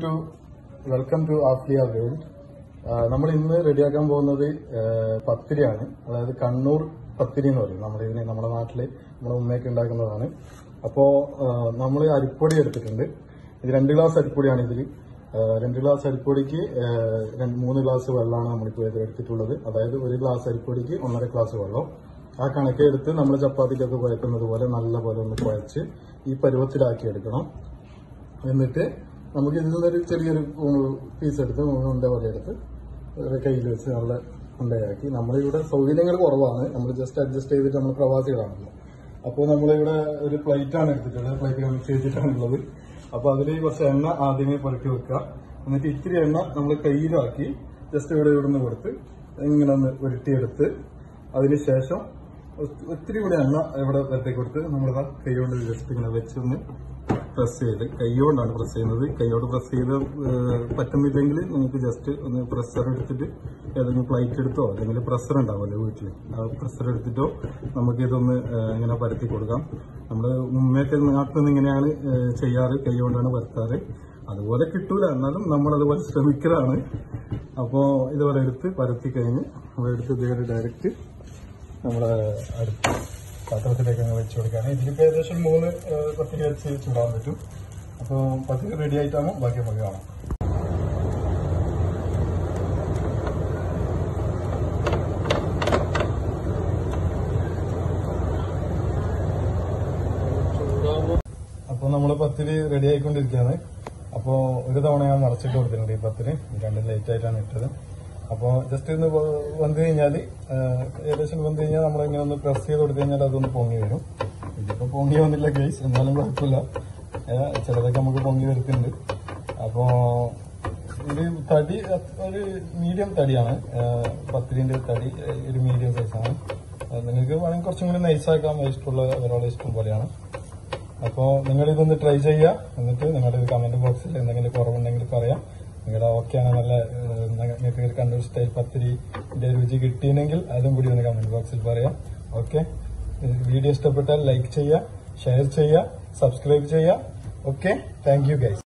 Welcome to ആഫ്ലിയ world. നമ്മൾ ഇന്ന് റെഡിയാക്കാൻ പോകുന്നത് പത്തിരിയാണ്. അതായത് കണ്ണൂർ പത്തിരി എന്ന് പറയും. നമ്മളിതിനെ നമ്മുടെ നാട്ടില് നമ്മുടെ ഉമ്മയൊക്കെ ഉണ്ടാക്കുന്നതാണ്. അപ്പോ നമ്മൾ അരിപ്പൊടി എടുത്തിട്ടുണ്ട്. ഇത് 2 ഗ്ലാസ് അരിപ്പൊടിയാണ് ഇതിൽ. 2 ഗ്ലാസ് അരിപ്പൊടിക്ക് 3 ഗ്ലാസ് വെള്ളമാണ് നമ്മളിപ്പോൾ ഇത് എടുത്തിട്ടുള്ളത്. അതായത് 1 ഗ്ലാസ് അരിപ്പൊടിക്ക് 1.5 ഗ്ലാസ് വെള്ളം. ആ കണക്കെടുത്ത് നമ്മൾ ചപ്പാത്തിക്കൊക്കെ കുഴക്കുന്നത് പോലെ നല്ല പോലെ ഒന്ന് കുഴച്ച് ഈ പരുവത്തിലാക്കി എടുക്കണം. എന്നിട്ട് നമുക്ക് ഇതിൽ നിന്നൊരു ചെറിയൊരു പീസ് എടുത്ത് ഉണ്ട പോലെ എടുത്ത് കയ്യിൽ വെച്ച് നല്ല ഉണ്ടയാക്കി. നമ്മളിവിടെ സൗകര്യങ്ങൾ കുറവാണ്. നമ്മൾ ജസ്റ്റ് അഡ്ജസ്റ്റ് ചെയ്തിട്ട് നമ്മൾ പ്രവാസികളാണല്ലോ. അപ്പോൾ നമ്മളിവിടെ ഒരു പ്ലേറ്റാണ് എടുത്തിട്ടുള്ളത്. പ്ലേറ്റ് കണക്ട് അപ്പോൾ അതിൽ കുറച്ച് എണ്ണ ആദ്യമേ പുരട്ടി വെക്കുക. എന്നിട്ട് ഇത്തിരി എണ്ണ നമ്മൾ കയ്യിലാക്കി ജസ്റ്റ് ഇവിടെ നിന്ന് കൊടുത്ത് ഇങ്ങനെ ഒന്ന് ഉരുട്ടിയെടുത്ത് അതിനുശേഷം ഒത്തിരി കൂടെ എണ്ണ ഇവിടെ പുരട്ടി കൊടുത്ത് നമ്മളിതാ കൈ കൊണ്ട് ജസ്റ്റ് ഇങ്ങനെ വെച്ചൊന്ന് പ്രസ് ചെയ്ത്, കൈകൊണ്ടാണ് പ്രസ് ചെയ്യുന്നത്. കൈയോട് പ്രസ് ചെയ്ത് പറ്റുന്നില്ലെങ്കിൽ നിങ്ങൾക്ക് ജസ്റ്റ് ഒന്ന് പ്രഷർ എടുത്തിട്ട് ഏതെങ്കിലും പ്ലേറ്റ് എടുത്തോ അല്ലെങ്കിൽ പ്രഷർ ഉണ്ടാവുമല്ലോ വീട്ടിൽ, ആ പ്രഷർ എടുത്തിട്ടോ നമുക്കിതൊന്ന് ഇങ്ങനെ പരത്തി കൊടുക്കാം. നമ്മൾ മുമ്പേക്ക് നാട്ടിൽ നിന്ന് ഇങ്ങനെയാണ് ചെയ്യാറ്, കൈകൊണ്ടാണ് പരത്താറ്. അതുപോലെ കിട്ടൂല, എന്നാലും നമ്മളതുപോലെ ശ്രമിക്കലാണ്. അപ്പോൾ ഇതുപോലെ എടുത്ത് പരത്തി കഴിഞ്ഞ് നമ്മളെടുത്ത് ഇതുവരെ ഡയറക്റ്റ് നമ്മളെ അടുത്ത് പാത്രത്തിലേക്ക് അങ്ങ് വെച്ച് കൊടുക്കുകയാണ്. ഇതിലിപ്പോൾ ഏകദേശം 3 പത്തിരി വെച്ച് ചൂടാൻ പറ്റും. അപ്പോൾ പത്തിരി റെഡി ആയിട്ടാകുമ്പോൾ ബാക്കി നമുക്ക് കാണാം. അപ്പോൾ നമ്മൾ പത്തിരി റെഡി ആയിക്കൊണ്ടിരിക്കുകയാണ്. അപ്പോൾ ഒരു തവണ ഞാൻ മറച്ചിട്ട് കൊടുത്തിട്ടുണ്ട് ഈ പത്തിരി. 2 ലേറ്റ് ആയിട്ടാണ് ഇട്ടത്. അപ്പോൾ ജസ്റ്റ് ഒന്ന് വെന്ത് കഴിഞ്ഞാൽ ഏകദേശം വെന്ത് കഴിഞ്ഞാൽ നമ്മളിങ്ങനെ ഒന്ന് പ്രസ് ചെയ്ത് കൊടുത്തു കഴിഞ്ഞാൽ അതൊന്ന് പൊങ്ങി വരും. ഇതിപ്പോൾ പൊങ്ങി വന്നില്ല ഗൈസ്, എന്നാലും കുഴപ്പമില്ല. ചിലതൊക്കെ നമുക്ക് പൊങ്ങി വരുത്തുന്നുണ്ട്. അപ്പോൾ ഇത് തടി ഒരു മീഡിയം തടിയാണ്. പത്തിരിന്റെ തടി ഒരു മീഡിയം സൈസാണ്. നിങ്ങൾക്ക് വേണമെങ്കിൽ കുറച്ചും കൂടി നൈസാക്കാൻ ഇഷ്ടമുള്ള ഒരാളെ ഇഷ്ടം പോലെയാണ്. അപ്പോൾ നിങ്ങളിതൊന്ന് ട്രൈ ചെയ്യുക. എന്നിട്ട് നിങ്ങളുടെ കമന്റ് ബോക്സിൽ എന്തെങ്കിലും കുറവുണ്ടെങ്കിൽ പറയാം. നിങ്ങളുടെ ഓക്കെയാണ്, നല്ല നിങ്ങൾക്ക് കണ്ണൂർ സ്റ്റൈൽ പത്തിരിന്റെ രുചി കിട്ടിയെങ്കിൽ അതും കൂടി ഒന്ന് കമന്റ് ബോക്സിൽ പറയാം. ഓക്കെ, വീഡിയോ ഇഷ്ടപ്പെട്ടാൽ ലൈക്ക് ചെയ്യുക, ഷെയർ ചെയ്യുക, സബ്സ്ക്രൈബ് ചെയ്യുക. Okay, thank you guys.